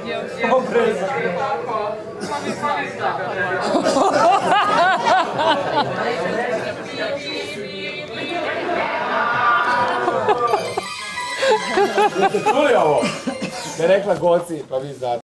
Oprezan. Jeste čuli ovo? Me rekla Goci, pa vi znate.